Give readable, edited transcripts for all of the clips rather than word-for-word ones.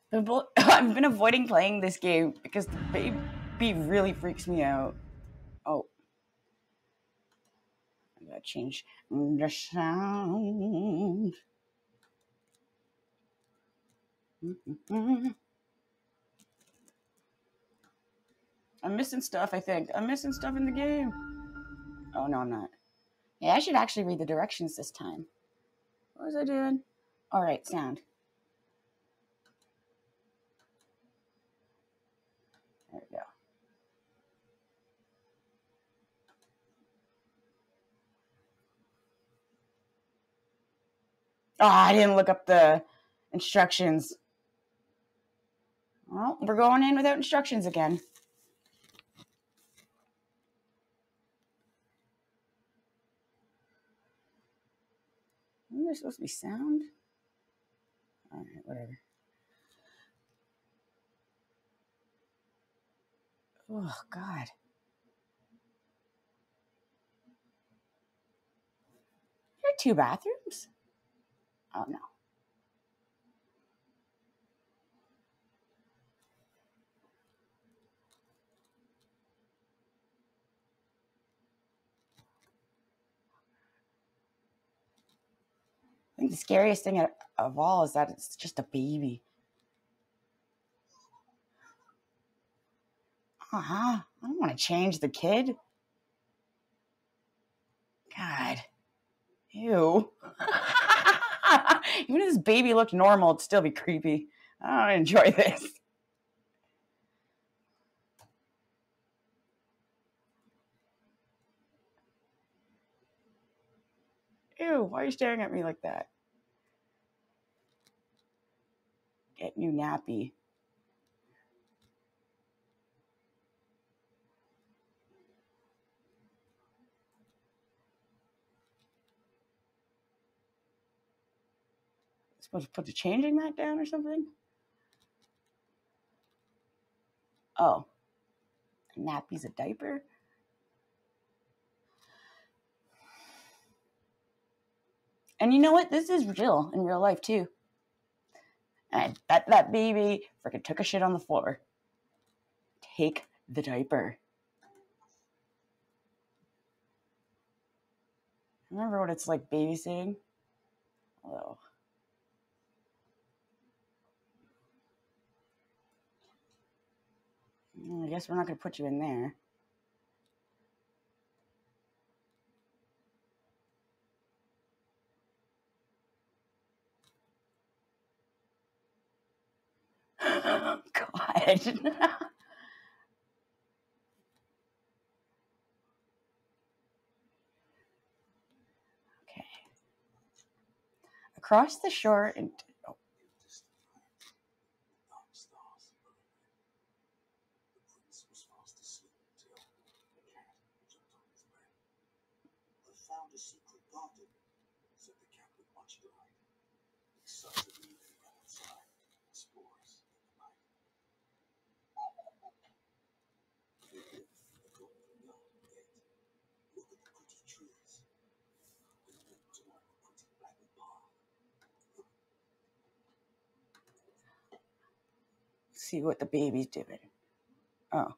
I've been avoiding playing this game because the baby really freaks me out. Oh, I gotta change the sound. I'm missing stuff, I think. I'm missing stuff in the game. Oh, no, I'm not. Yeah, I should actually read the directions this time. What was I doing? All right, sound. There we go. Oh, I didn't look up the instructions. Well, we're going in without instructions again. Isn't there supposed to be sound? All right, whatever. Oh, God. There are two bathrooms? Oh, no. I think the scariest thing of all is that it's just a baby. I don't want to change the kid. God. Ew. Even if this baby looked normal, it'd still be creepy. I don't enjoy this. Ew, why are you staring at me like that? Get you nappy. Supposed to put the changing mat down or something? Oh. A nappy's a diaper? And you know what? This is real in real life too. And I bet that baby freaking took a shit on the floor. Take the diaper. Remember what it's like babysitting? Oh. I guess we're not going to put you in there. God. Okay. Across the shore and found a secret garden, said the captain much delighted. Such a meeting outside, spores in the night. The golden young dead. Look at the pretty trees. We went to our pretty black path. see what the baby's doing. Oh.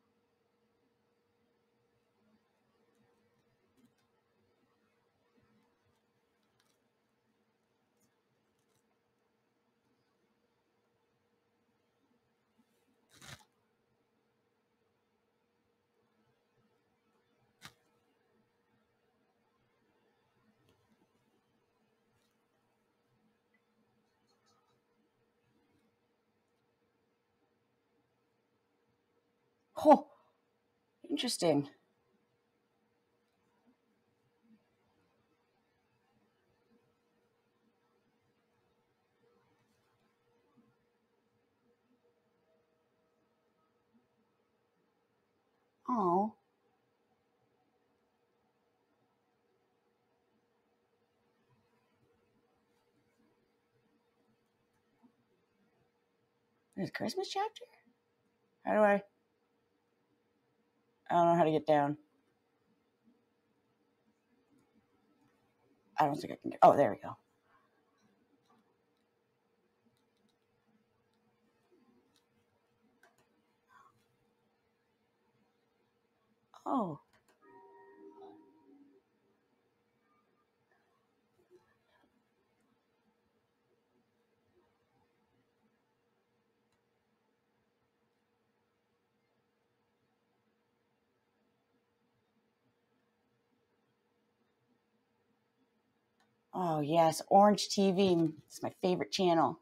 Oh, interesting. Oh. There's a Christmas chapter? How do I don't know how to get down. I don't think I can get. Oh, there we go. Oh. Oh, yes. Orange TV. It's my favorite channel.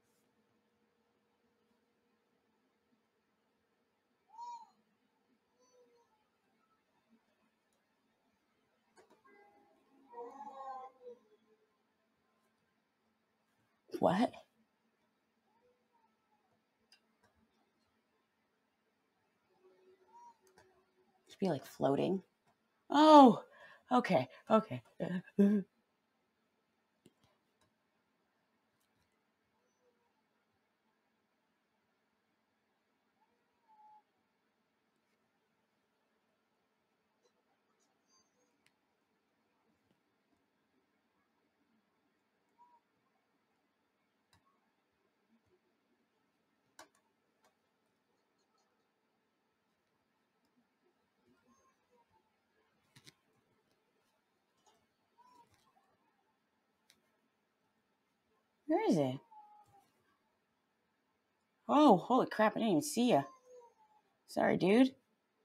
What? Should be like floating. Oh, okay. Okay. Where is it? Oh, holy crap. I didn't even see ya. Sorry, dude.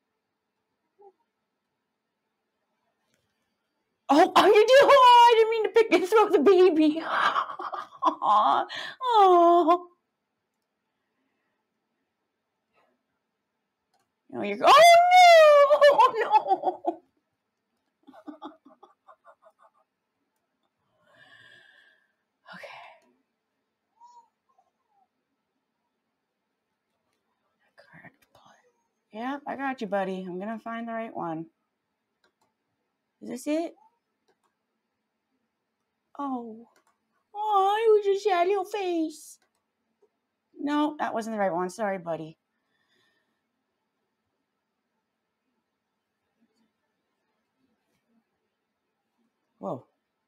Oh, oh, you do? Oh, I didn't mean to pick and throw the baby. Oh. No, you're. Oh, no. Oh, no. Okay. Correct play. Yep, I got you, buddy. I'm going to find the right one. Is this it? Oh. Oh, it was just that little face. No, that wasn't the right one. Sorry, buddy. Whoa.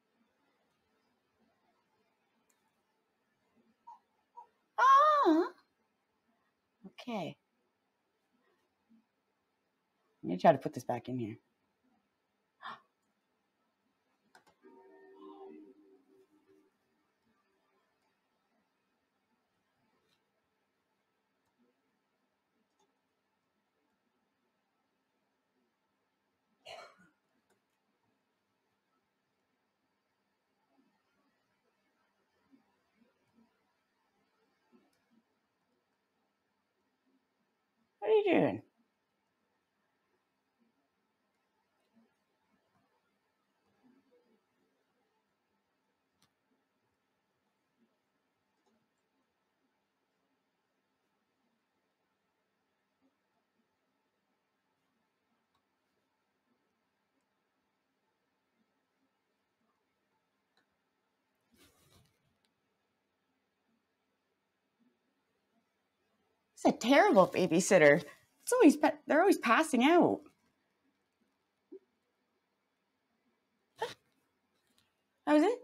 Ah. Okay. I'm going to try to put this back in here. What are you doing? It's a terrible babysitter. It's always they're always passing out. That was it?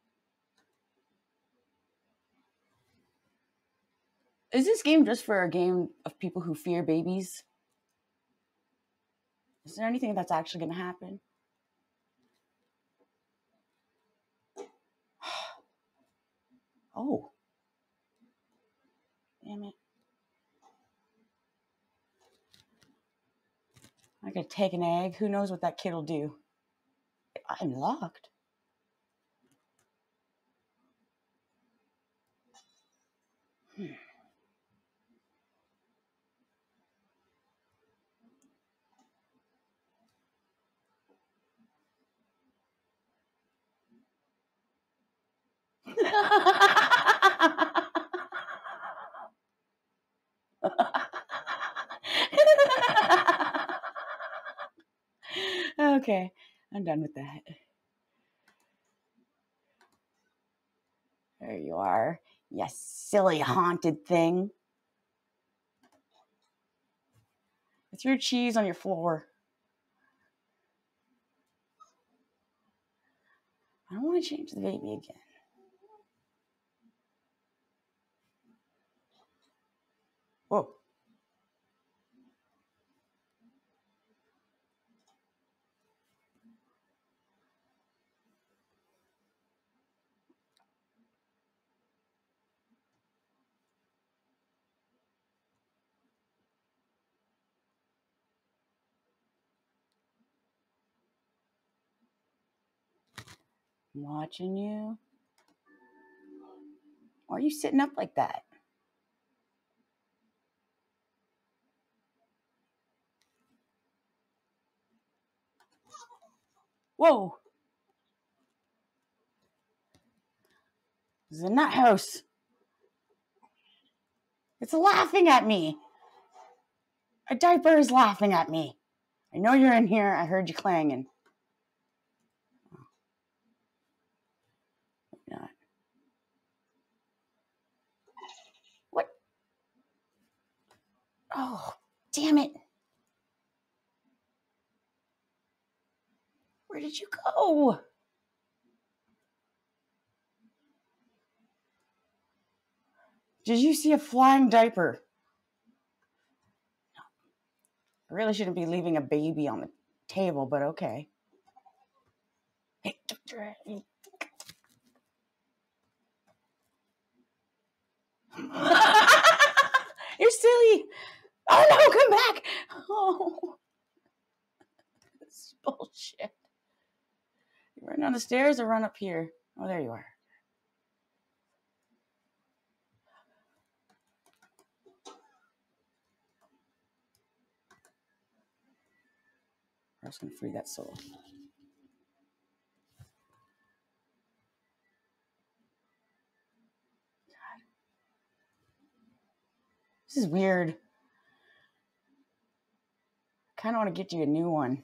Is this game just for a game of people who fear babies? Is there anything that's actually going to happen? Oh. Damn it. I could take an egg. Who knows what that kid will do? I'm locked. Okay, I'm done with that. There you are. You silly haunted thing. I threw cheese on your floor. I don't want to change the baby again. Whoa. I'm watching you. Why are you sitting up like that? Whoa. This is a nut house. It's laughing at me. A diaper is laughing at me. I know you're in here. I heard you clanging. Not. What? Oh, damn it. Where did you go? Did you see a flying diaper? I really shouldn't be leaving a baby on the table, but okay. Hey, you're silly. Oh no, come back. Oh, this is bullshit. You run down the stairs or run up here? Oh, there you are. I was going to free that soul. This is weird. I kind of want to get you a new one.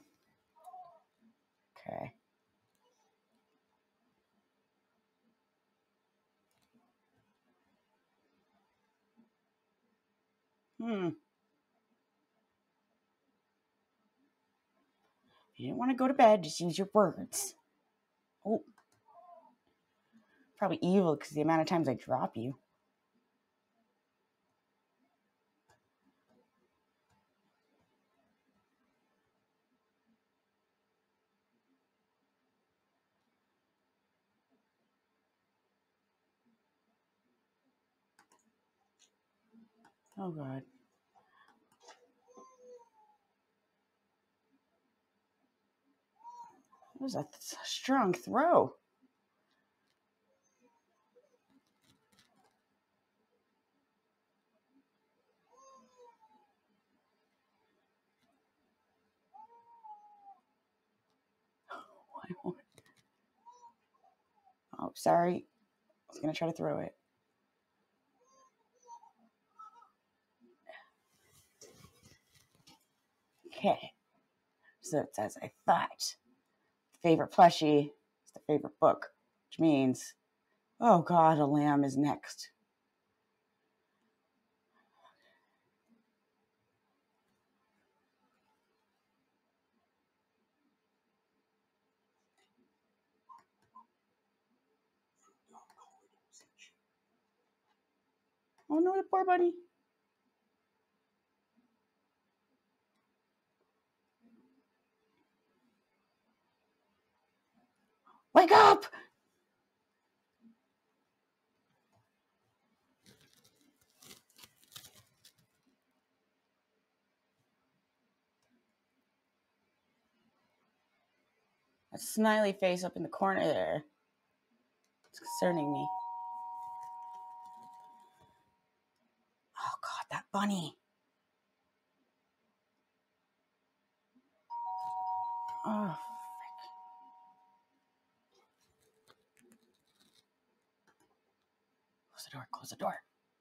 Okay. You didn't want to go to bed. Just use your words. Oh. Probably evil because the amount of times I drop you. Oh, God. That was a strong throw. Oh, sorry. I was going to try to throw it. Okay. So it's as I thought. Favorite plushie is the favorite book, which means, oh God, a lamb is next. Oh no, the poor bunny. Wake up! That smiley face up in the corner there. It's concerning me. Oh God, that bunny. Oh, frick. Close the door, close the door.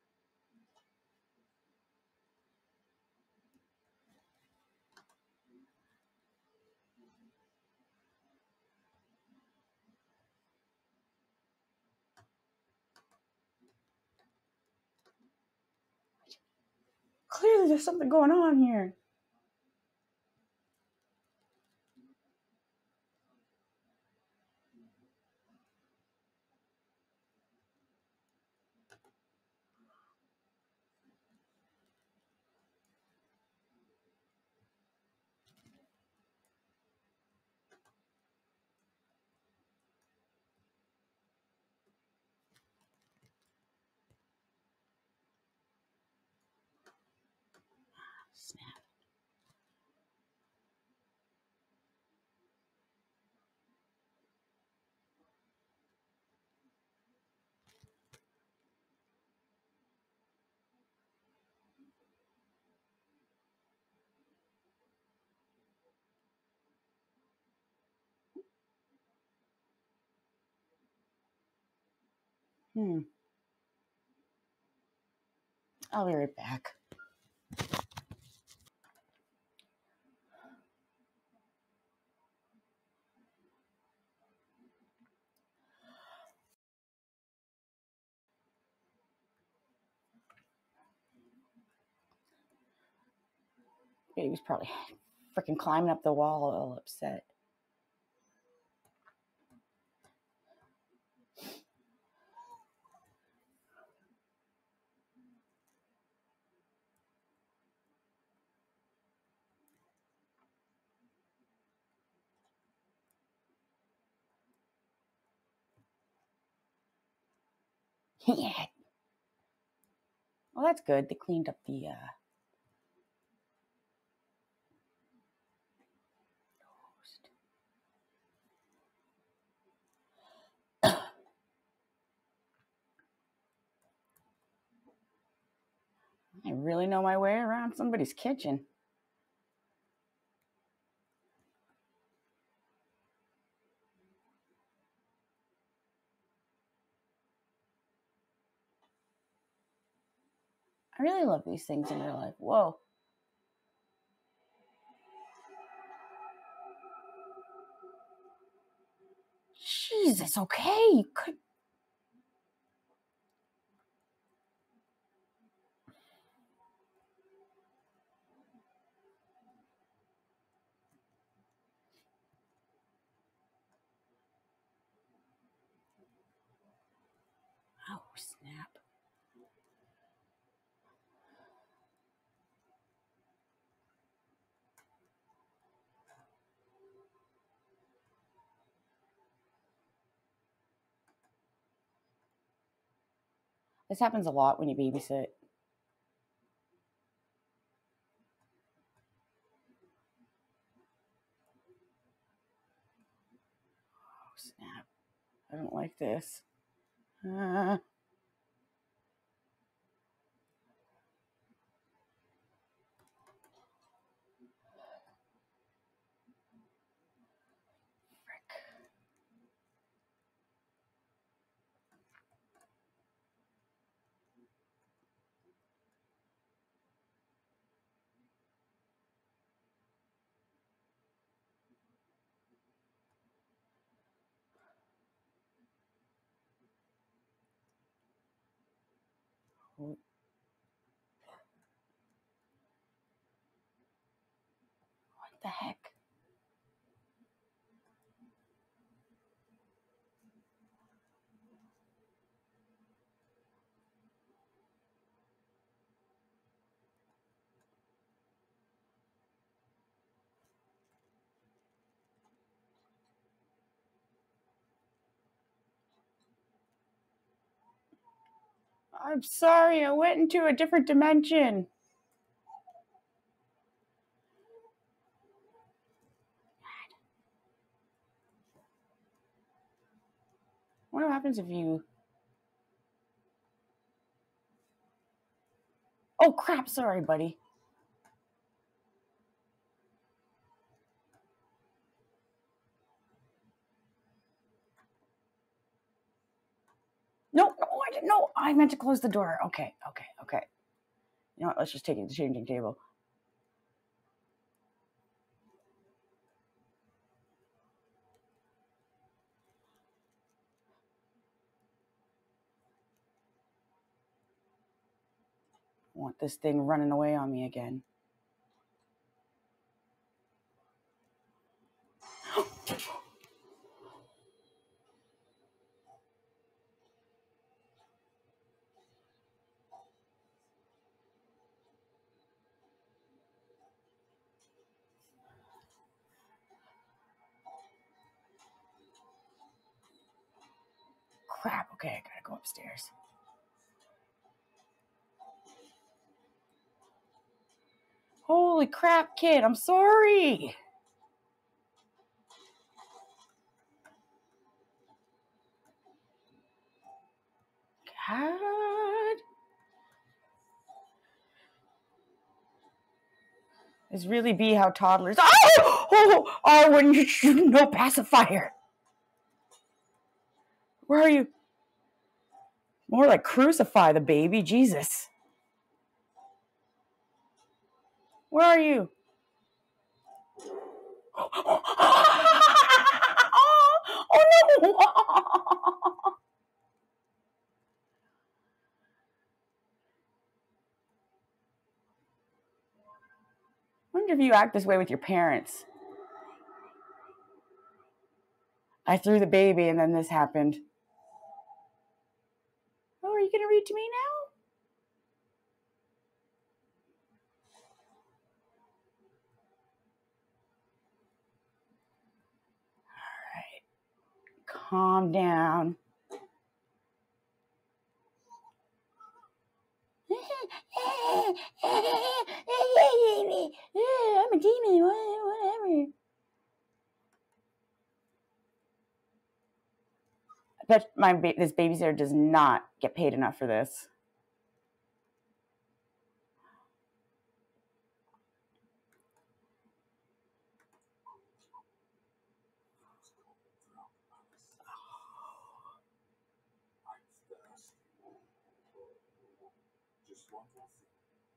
Clearly there's something going on here. Snap. I'll be right back. Baby's probably freaking climbing up the wall all upset. Yeah. Well, that's good. They cleaned up the I really know my way around somebody's kitchen. I really love these things in real life. Whoa. Jesus, okay. You could. Oh, snap. This happens a lot when you babysit. Oh, snap. I don't like this. Frick. What the heck? I'm sorry, I went into a different dimension. What happens if you... Oh, crap. Sorry, buddy. No, I didn't know. I meant to close the door. Okay. You know what? Let's just take it to the changing table. I want this thing running away on me again. Crap. Okay, I gotta go upstairs. Holy crap, kid. I'm sorry. God. This really be how toddlers... Oh, when you shoot no pacifier. Where are you? More like crucify the baby. Jesus. Where are you? Oh no! I wonder if you act this way with your parents. I threw the baby and then this happened. Oh, are you going to read to me now? All right. Calm down. I'm a demon, whatever. I bet this babysitter does not get paid enough for this. Just one more thing.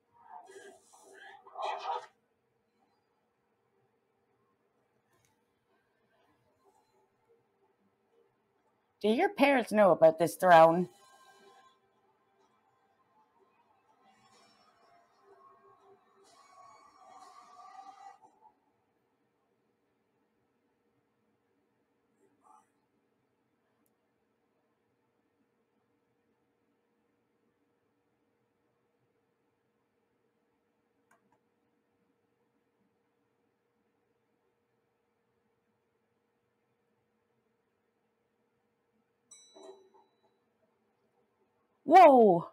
Do your parents know about this throne? Whoa!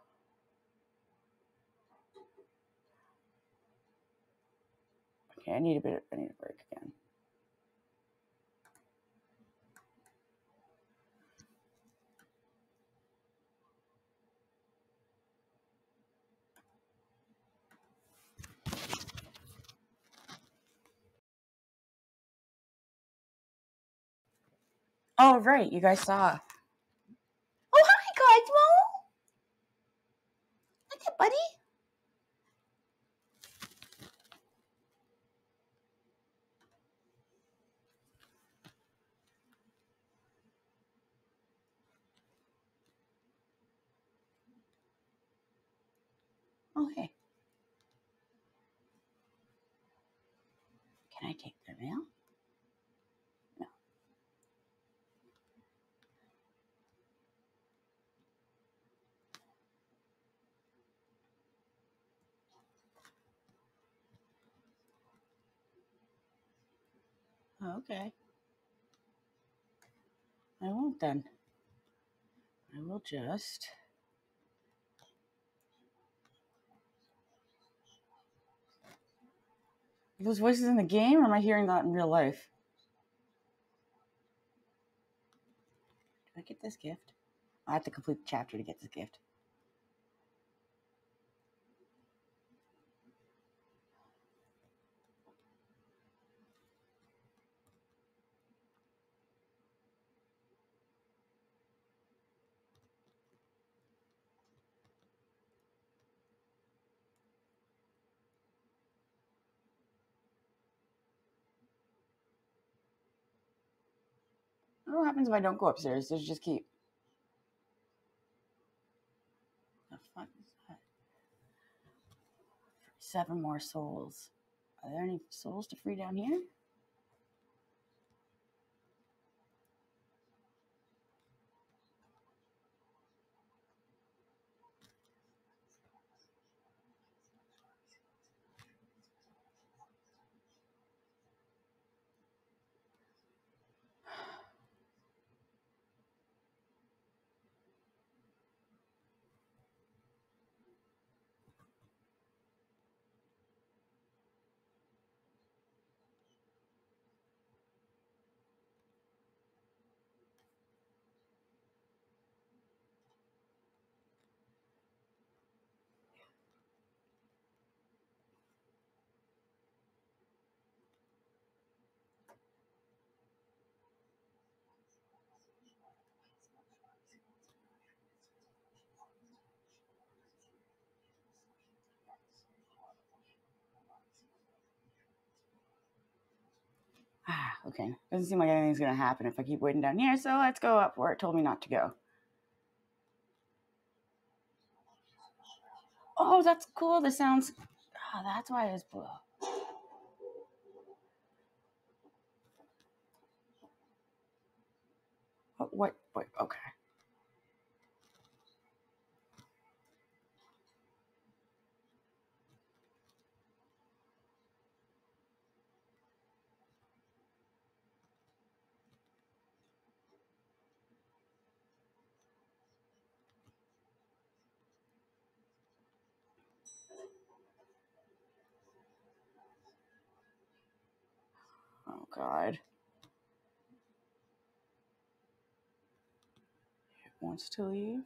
Okay, I need a break again. Oh, right, you guys saw. Oh, hi, Cosmo! What's up, buddy? Oh, hey. Can I take their mail? No. Okay. I won't then. I will just... Are those voices in the game, or am I hearing that in real life? Did I get this gift? I have to complete the chapter to get this gift. What happens if I don't go upstairs? Does it just keep... The fuck is that? 7 more souls. Are there any souls to free down here? Okay. Doesn't seem like anything's gonna happen if I keep waiting down here, so let's go up where it told me not to go. Oh, that's cool. This sounds. Oh, that's why it's blue. What? Okay. Oh God. It wants to leave.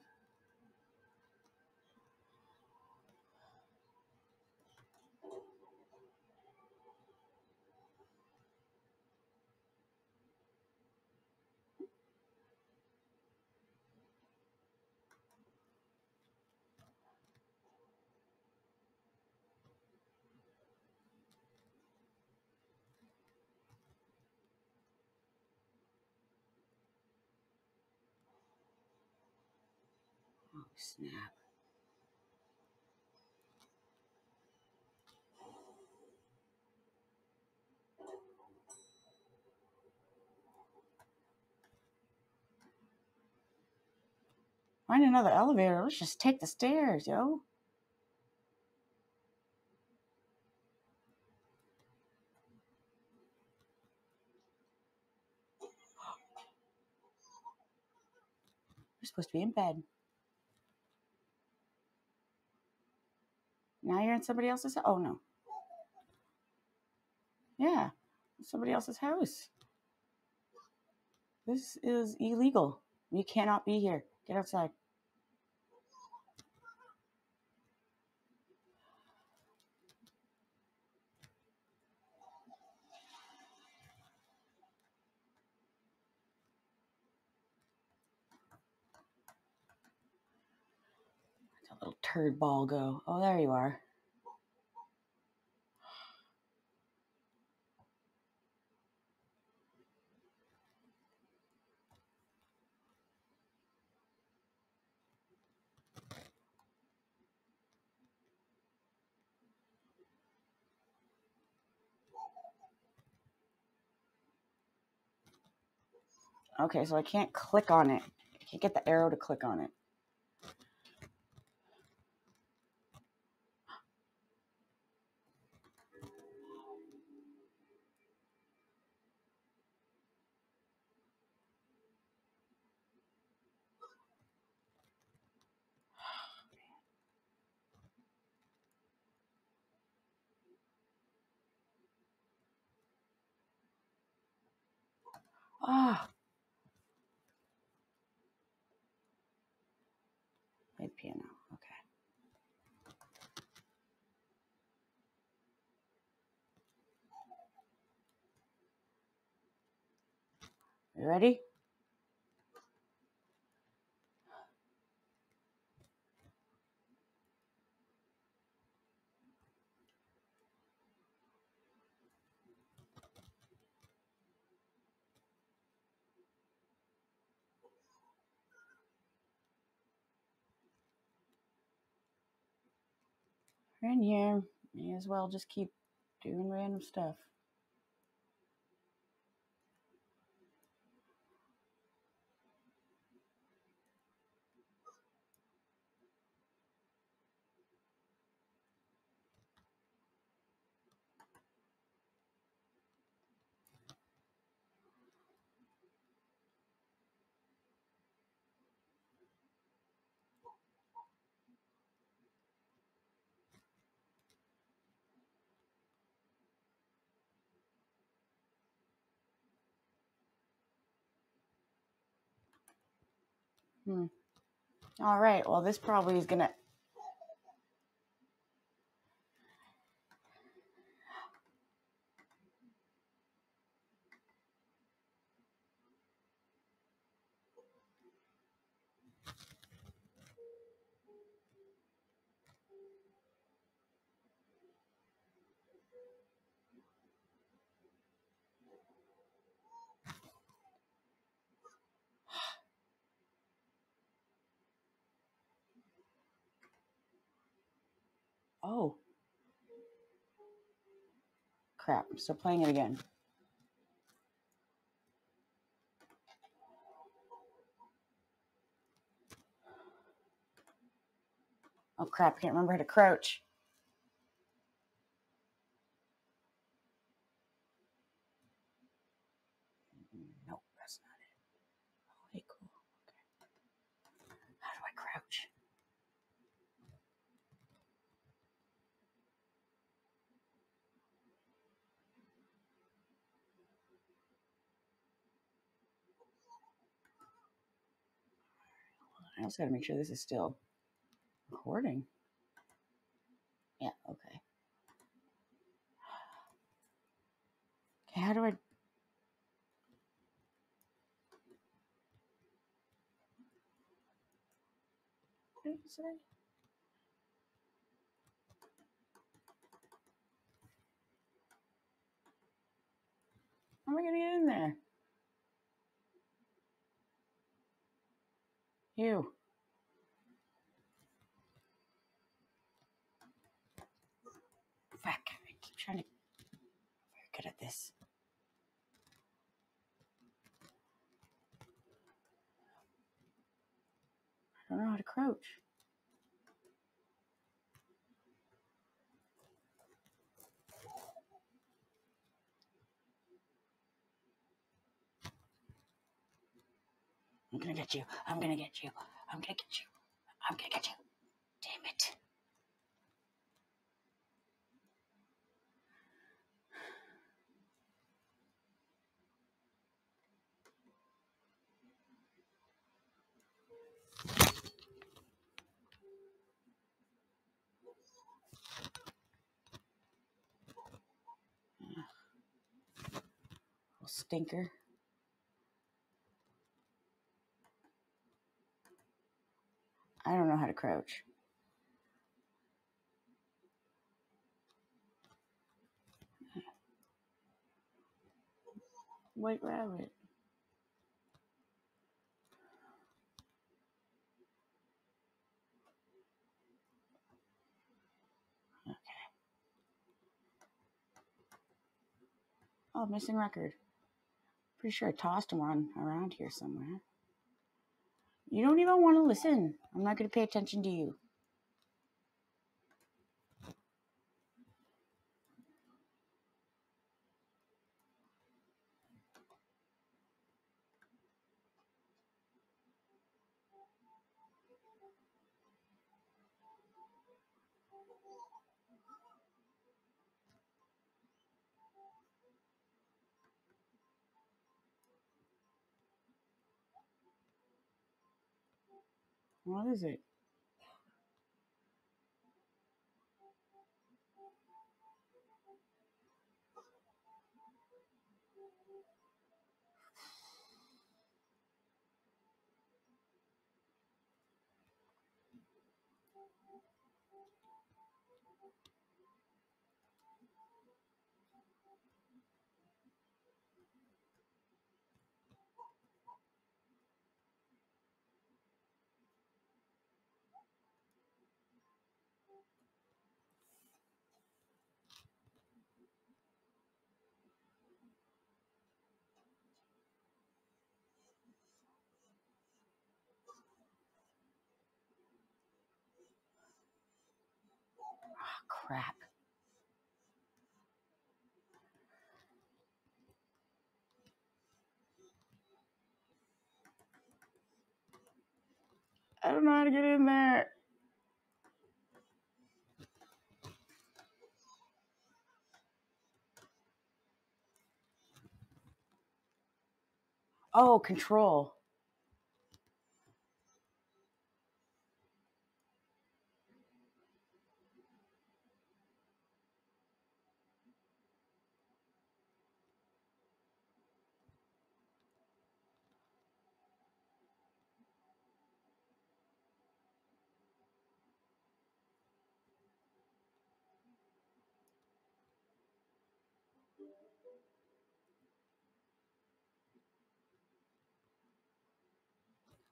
Oh snap. Find another elevator. Let's just take the stairs, yo. We're supposed to be in bed. Now you're in somebody else's house. Oh no. Yeah. Somebody else's house. This is illegal. You cannot be here. Get outside. Where'd that little turd ball go? Oh, there you are. Okay, so I can't click on it. I can't get the arrow to click on it. Ah, play the piano. Okay. You ready? We're in here. May as well just keep doing random stuff. All right. Well, this probably is gonna. Oh. Crap. I'm still playing it again. Oh, crap. I can't remember how to crouch. Nope, that's not it. Okay, cool. Okay. How do I crouch? I also gotta make sure this is still recording. Yeah, okay. Okay, how do I... What did it say? How am I gonna get in there? You. Fuck. I keep trying to... I'm very good at this. I don't know how to crouch. I'm gonna get you. I'm gonna get you. I'm gonna get you. I'm gonna get you. Damn it. Little stinker. I don't know how to crouch. White rabbit. Okay. Oh, missing record. Pretty sure I tossed him around here somewhere. You don't even want to listen. I'm not going to pay attention to you. What is it? Oh, crap. I don't know how to get in there. Oh, control.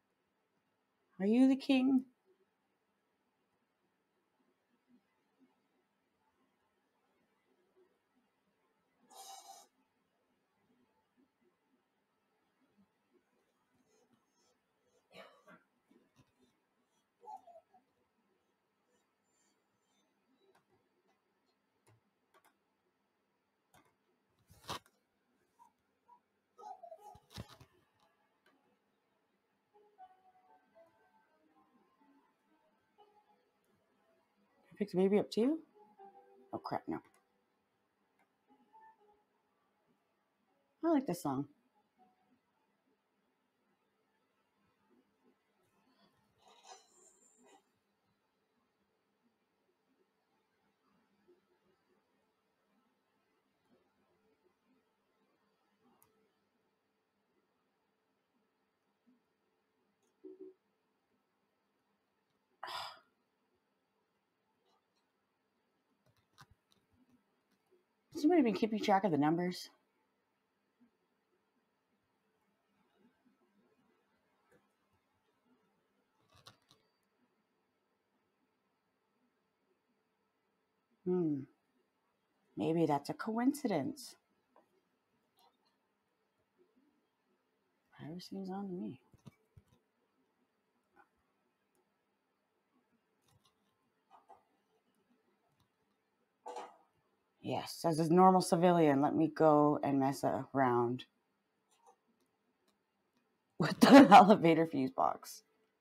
Are you the king? Pick the baby up too? Oh crap, no. I like this song. Has anybody been keeping track of the numbers? Maybe that's a coincidence. Whatever seems on to me. Yes, as a normal civilian, let me go and mess around with the elevator fuse box.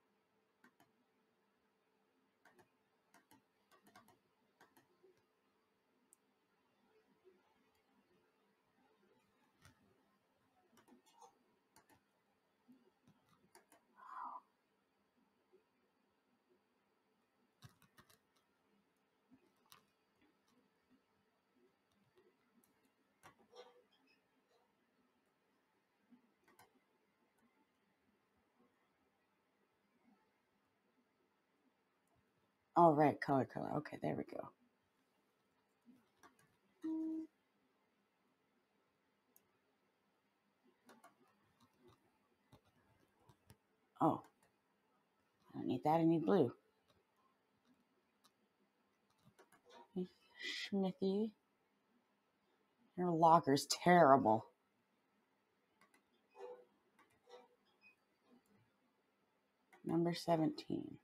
Oh, right, color. Okay, there we go. Oh, I don't need that. I need blue. Smithy. Your logger's terrible. Number 17.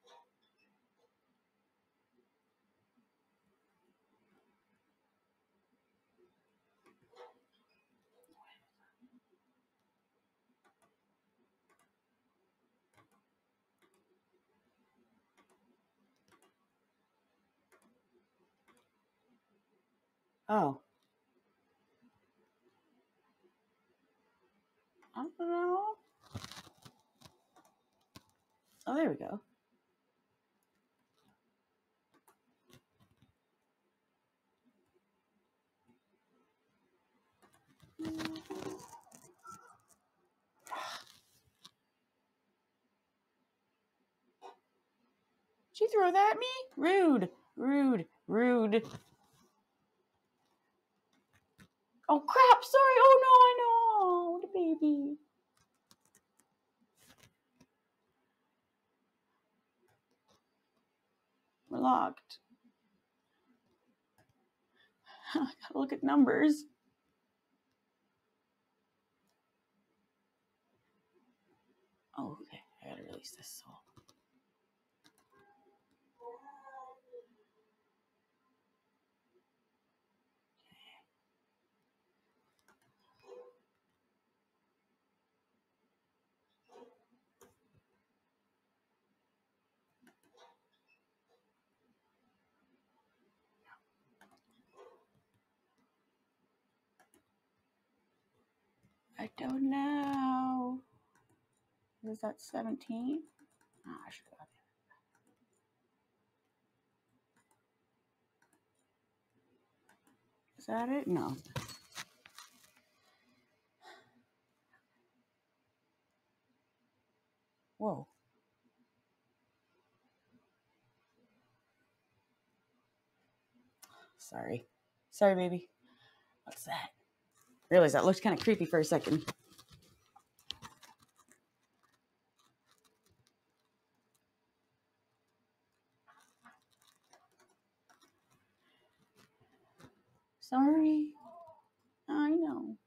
Oh. I don't know. Oh, there we go. Did you throw that at me? Rude. Oh, crap. Sorry. Oh, no, I know. The baby. We're locked. I gotta look at numbers. Oh, okay. I gotta release this soul. I don't know. Is that 17? Ah, I should have got it. Is that it? No. Whoa. Sorry, baby. What's that? Realize that looked kind of creepy for a second. Sorry. I know.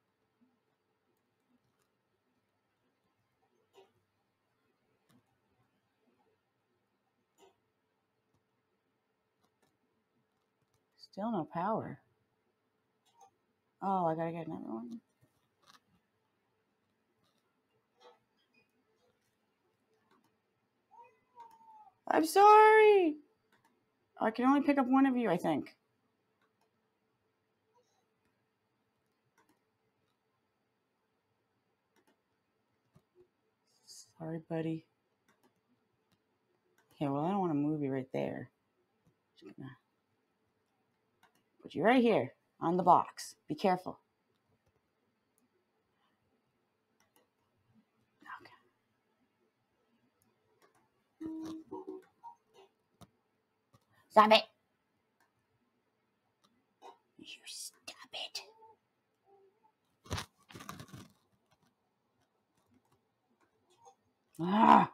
Still no power. Oh, I gotta get another one. I'm sorry. I can only pick up one of you, I think. Sorry, buddy. Okay, well, I don't want to move you right there. Just gonna put you right here on the box. Be careful. Okay. Stop it. You stop it. Ah.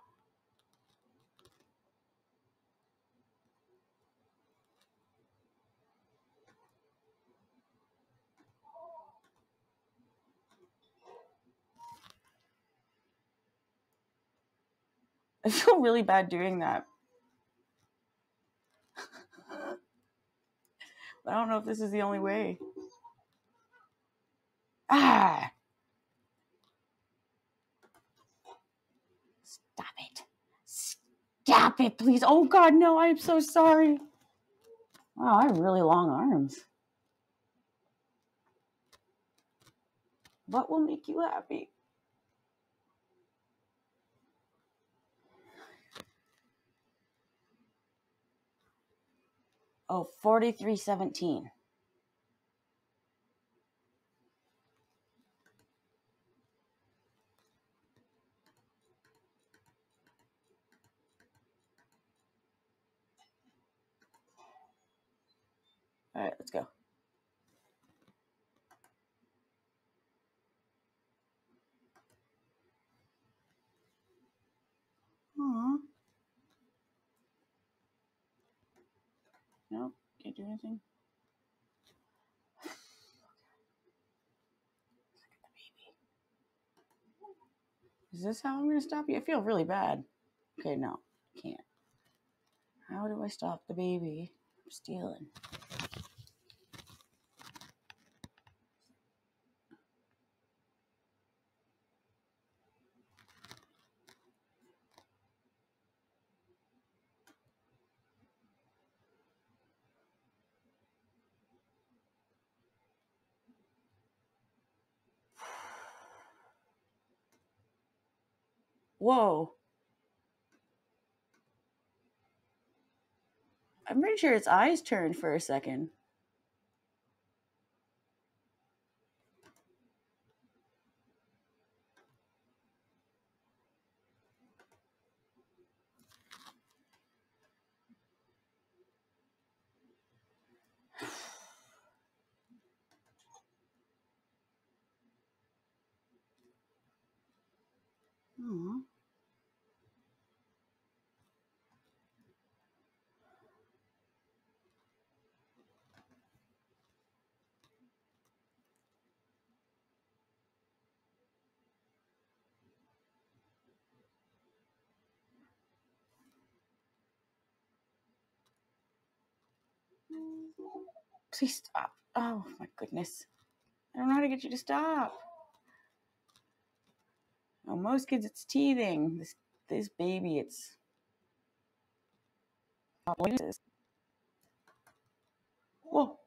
I feel really bad doing that. I don't know if this is the only way. Ah! Stop it. Stop it, please. Oh, God, no. I am so sorry. Wow, I have really long arms. What will make you happy? Oh, 4317. All right, let's go. Aww. No, can't do anything. Is this how I'm going to stop you? I feel really bad. Okay, no, can't. How do I stop the baby from stealing? Whoa. I'm pretty sure its eyes turned for a second. Aww. Please stop. Oh, my goodness. I don't know how to get you to stop. Oh, most kids, it's teething. This baby, it's... Whoa.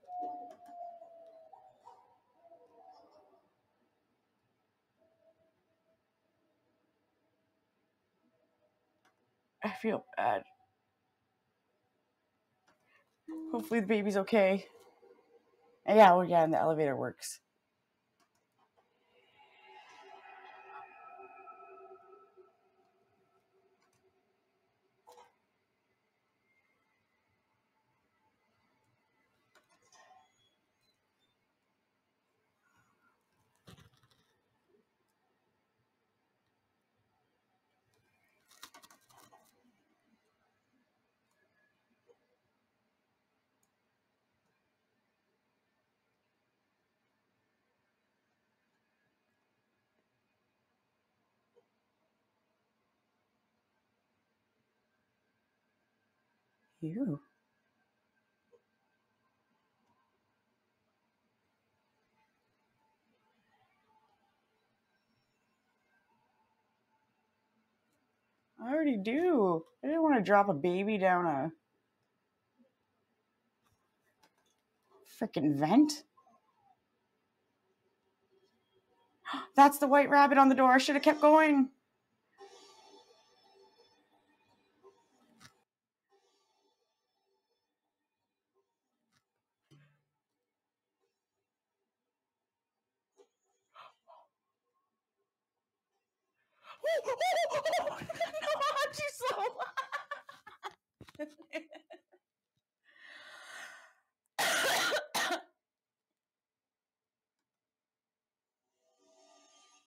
I feel bad. Hopefully the baby's okay. Yeah, well, yeah, and the elevator works. You. I already do. I didn't want to drop a baby down a... Freaking vent. That's the white rabbit on the door. I should have kept going. No, I'm too slow.